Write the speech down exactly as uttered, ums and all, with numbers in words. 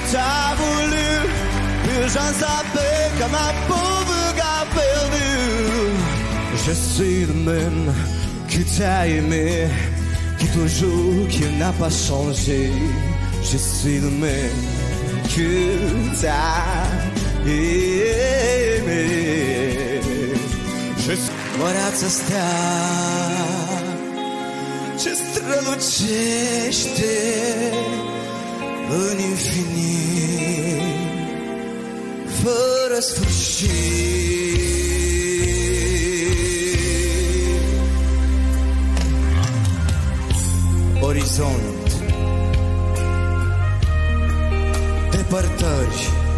t'as voulu, j'en savais que ma pauvre gars perdu. Je suis le même qui t'a aimé, qui toujours, qui n'a pas changé. Je suis le même que t'as aimé. Je suis morața asta ce strălucește în infinit, fără sfârșit. Orizont, depărtări,